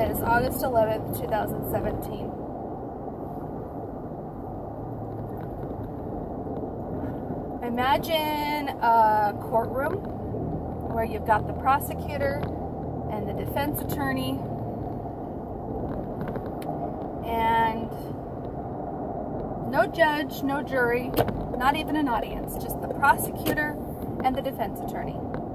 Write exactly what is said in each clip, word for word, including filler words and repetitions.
is August eleventh, two thousand seventeen. Imagine a courtroom where you've got the prosecutor and the defense attorney and no judge, no jury, not even an audience, just the prosecutor and the defense attorney.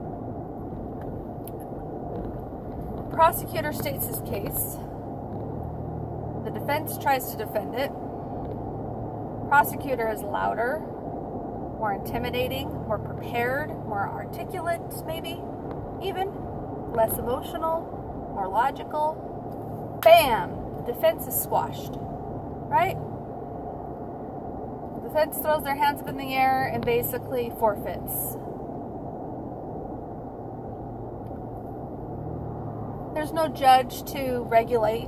The prosecutor states his case. The defense tries to defend it. Prosecutor is louder, more intimidating, more prepared, more articulate, maybe, even less emotional, more logical. Bam! The defense is squashed, right? The defense throws their hands up in the air and basically forfeits. There's no judge to regulate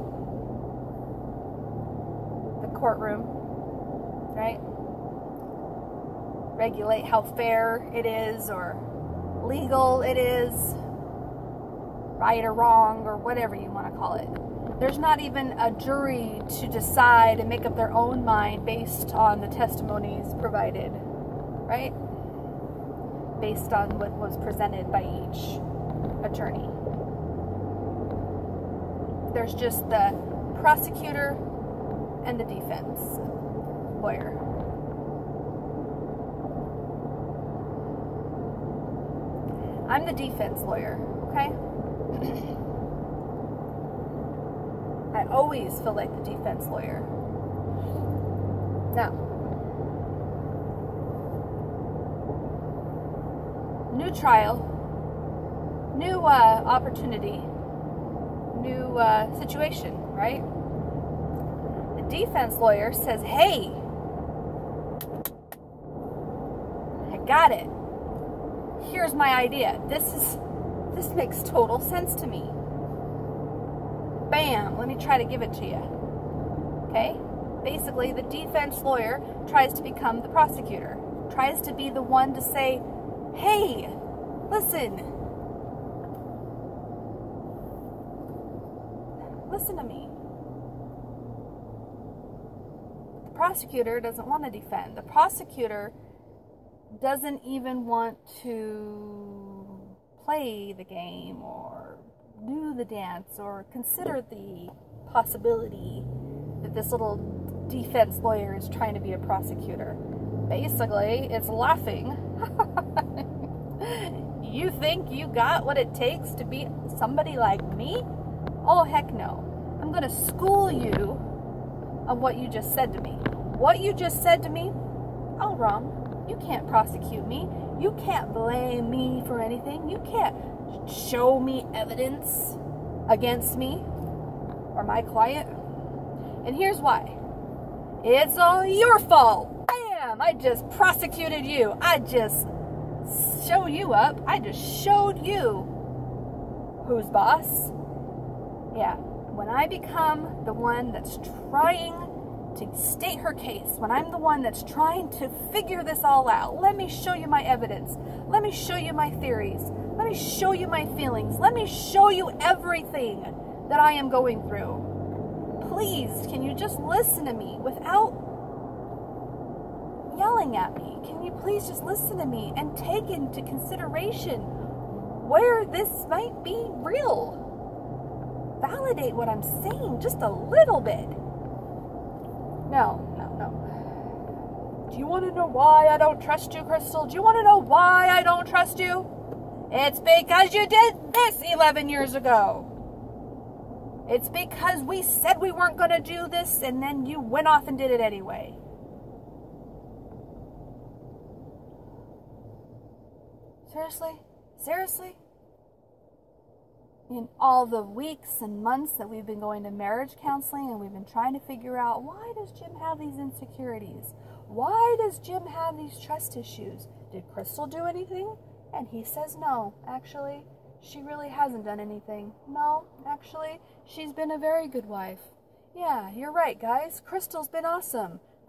the courtroom, right? Regulate how fair it is or legal it is, right or wrong, or whatever you want to call it. There's not even a jury to decide and make up their own mind based on the testimonies provided, right? Based on what was presented by each attorney. There's just the prosecutor and the defense lawyer. I'm the defense lawyer, okay? I always feel like the defense lawyer. Now, new trial, new uh, opportunity, new uh, situation, right? The defense lawyer says, hey, I got it. Here's my idea. This is, this makes total sense to me. Bam, let me try to give it to you. Okay? Basically, the defense lawyer tries to become the prosecutor, tries to be the one to say, hey, listen, listen to me. The prosecutor doesn't want to defend. The prosecutor doesn't even want to play the game or do the dance or consider the possibility that this little defense lawyer is trying to be a prosecutor. Basically, it's laughing. You think you got what it takes to be somebody like me? Oh, heck no. I'm going to school you on what you just said to me. What you just said to me? All wrong. You can't prosecute me. You can't blame me for anything. You can't show me evidence against me or my client. And here's why. It's all your fault. Bam! I just prosecuted you. I just showed you up. I just showed you who's boss. Yeah. When I become the one that's trying to state her case, when I'm the one that's trying to figure this all out, let me show you my evidence. Let me show you my theories. Let me show you my feelings. Let me show you everything that I am going through. Please, can you just listen to me without yelling at me? Can you please just listen to me and take into consideration where this might be real? Validate what I'm saying just a little bit. No, no, no. Do you want to know why I don't trust you, Crystal? Do you want to know why I don't trust you? It's because you did this eleven years ago. It's because we said we weren't going to do this, and then you went off and did it anyway. Seriously? Seriously? In all the weeks and months that we've been going to marriage counseling and we've been trying to figure out, why does Jim have these insecurities? Why does Jim have these trust issues? Did Crystal do anything? And he says no, actually, she really hasn't done anything. No, actually, she's been a very good wife. Yeah, you're right, guys. Crystal's been awesome.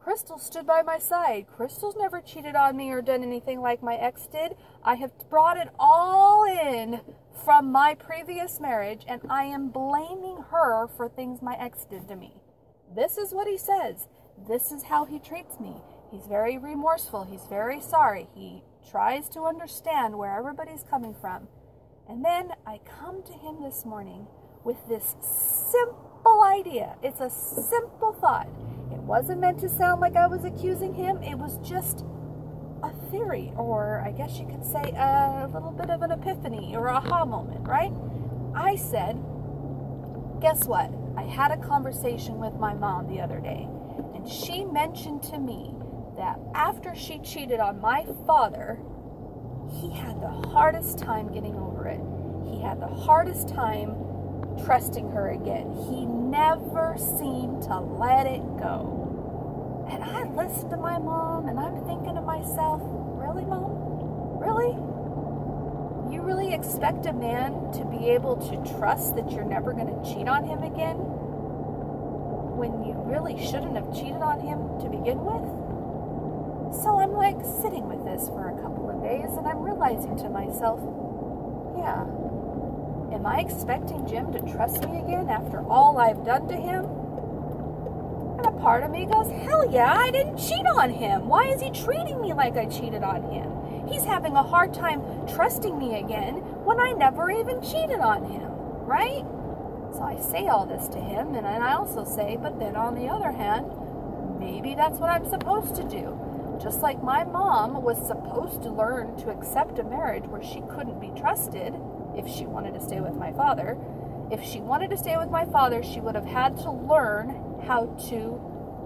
Crystal stood by my side. Crystal's never cheated on me or done anything like my ex did. I have brought it all in from my previous marriage, and I am blaming her for things my ex did to me. This is what he says. This is how he treats me. He's very remorseful. He's very sorry. He tries to understand where everybody's coming from. And then I come to him this morning with this simple idea. It's a simple thought. It wasn't meant to sound like I was accusing him. It was just a theory, or I guess you could say a little bit of an epiphany or aha moment, right? I said, guess what? I had a conversation with my mom the other day, and she mentioned to me that after she cheated on my father, he had the hardest time getting over it. He had the hardest time trusting her again. He never seemed to let it go. And I listened to my mom, and I'm thinking to myself, really, Mom? Really? You really expect a man to be able to trust that you're never going to cheat on him again when you really shouldn't have cheated on him to begin with? So I'm like sitting with this for a couple of days, and I'm realizing to myself, yeah, am I expecting Jim to trust me again after all I've done to him? And a part of me goes, hell yeah, I didn't cheat on him. Why is he treating me like I cheated on him? He's having a hard time trusting me again when I never even cheated on him, right? So I say all this to him, and I also say, but then on the other hand, maybe that's what I'm supposed to do. Just like my mom was supposed to learn to accept a marriage where she couldn't be trusted if she wanted to stay with my father. If she wanted to stay with my father, she would have had to learn how to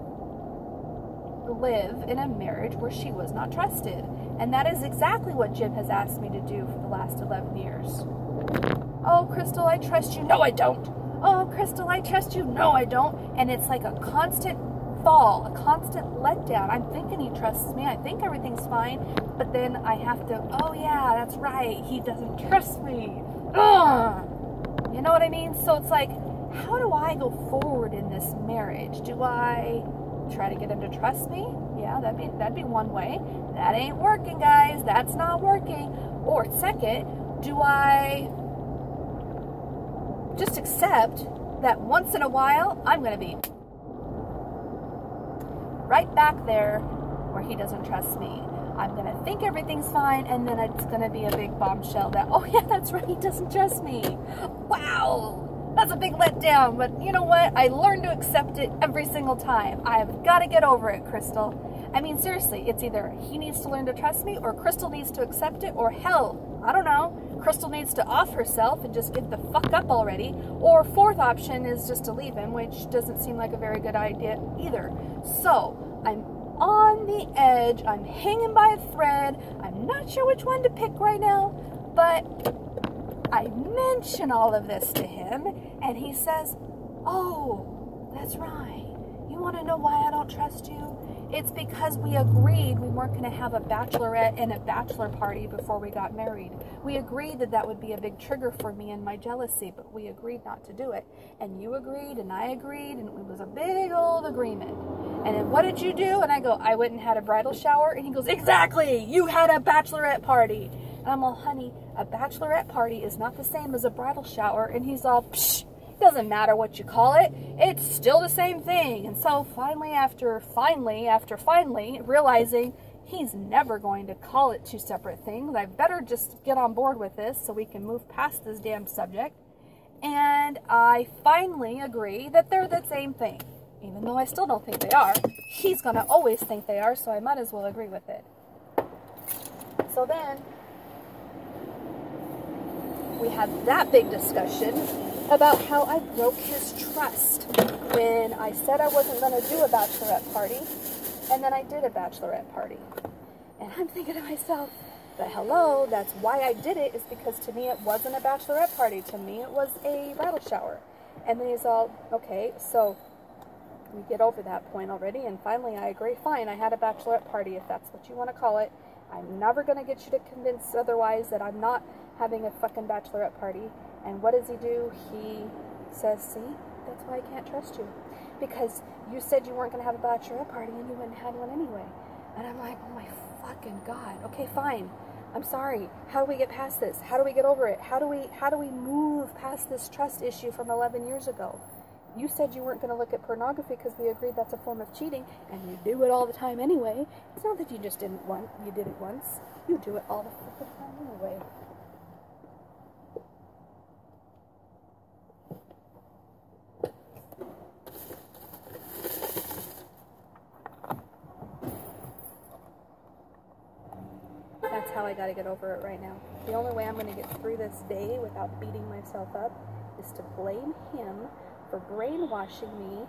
live in a marriage where she was not trusted. And that is exactly what Jim has asked me to do for the last eleven years. Oh, Crystal, I trust you. No, I don't. Oh, Crystal, I trust you. No, I don't. And it's like a constant fall, a constant letdown. I'm thinking he trusts me. I think everything's fine. But then I have to, oh yeah, that's right. He doesn't trust me. Ugh. You know what I mean? So it's like, how do I go forward in this marriage? Do I try to get him to trust me? Yeah, that'd be, that'd be one way. That ain't working, guys. That's not working. Or second, do I just accept that once in a while, I'm going to be right back there where he doesn't trust me. I'm going to think everything's fine, and then it's going to be a big bombshell that, oh yeah, that's right, he doesn't trust me. Wow, that's a big letdown, but you know what? I learned to accept it every single time. I've got to get over it, Crystal. I mean, seriously, it's either he needs to learn to trust me, or Crystal needs to accept it, or hell, I don't know, Crystal needs to off herself and just give the fuck up already, or fourth option is just to leave him, which doesn't seem like a very good idea either. So, I'm on the edge, I'm hanging by a thread, I'm not sure which one to pick right now, but I mention all of this to him, and he says, oh, that's right, you want to know why I don't trust you? It's because we agreed we weren't going to have a bachelorette and a bachelor party before we got married. We agreed that that would be a big trigger for me and my jealousy, but we agreed not to do it. And you agreed, and I agreed, and it was a big old agreement. And then what did you do? And I go, I went and had a bridal shower. And he goes, exactly, you had a bachelorette party. And I'm all, honey, a bachelorette party is not the same as a bridal shower. And he's all, psh. Doesn't matter what you call it, it's still the same thing. And so finally after finally after finally realizing he's never going to call it two separate things, I better just get on board with this so we can move past this damn subject. And I finally agree that they're the same thing, even though I still don't think they are. He's gonna always think they are, so I might as well agree with it. So then we had that big discussion about how I broke his trust when I said I wasn't going to do a bachelorette party, and then I did a bachelorette party. And I'm thinking to myself, but hello, that's why I did it, is because to me it wasn't a bachelorette party. To me it was a bridal shower. And then he's all, okay, so we get over that point already, and finally I agree, fine, I had a bachelorette party, if that's what you want to call it. I'm never going to get you to convince otherwise that I'm not having a fucking bachelorette party. And what does he do? He says, see, That's why I can't trust you. Because you said you weren't going to have a bachelorette party and you went and had one anyway. And I'm like, oh my fucking God. Okay, fine. I'm sorry. How do we get past this? How do we get over it? How do we, how do we move past this trust issue from eleven years ago? You said you weren't going to look at pornography because we agreed that's a form of cheating, and you do it all the time anyway. It's not that you just didn't want, you did it once. You do it all the fucking time anyway. That's how I gotta get over it right now. The only way I'm gonna get through this day without beating myself up is to blame him for brainwashing me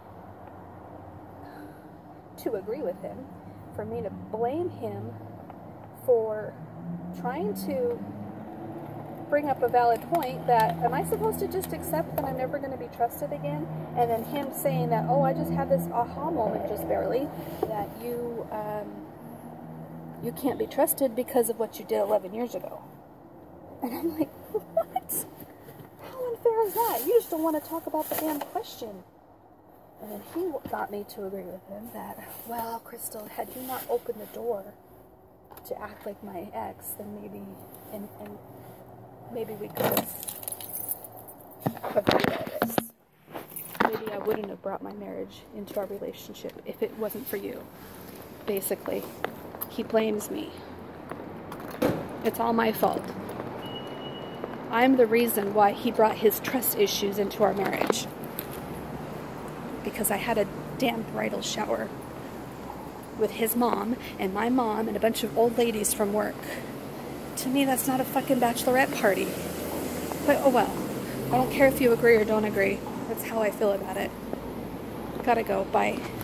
to agree with him, for me to blame him for trying to bring up a valid point that, am I supposed to just accept that I'm never going to be trusted again? And then him saying that, oh, I just had this aha moment just barely, that you, um, you can't be trusted because of what you did eleven years ago. And I'm like, what? How unfair is that? You just don't want to talk about the damn question. And then he got me to agree with him that, well, Crystal, had you not opened the door to act like my ex, then maybe, and, and maybe we could have avoided all this. Maybe I wouldn't have brought my marriage into our relationship if it wasn't for you. Basically, he blames me. It's all my fault. I'm the reason why he brought his trust issues into our marriage. Because I had a damn bridal shower with his mom and my mom and a bunch of old ladies from work. To me, that's not a fucking bachelorette party. But oh well. I don't care if you agree or don't agree. That's how I feel about it. Gotta go. Bye.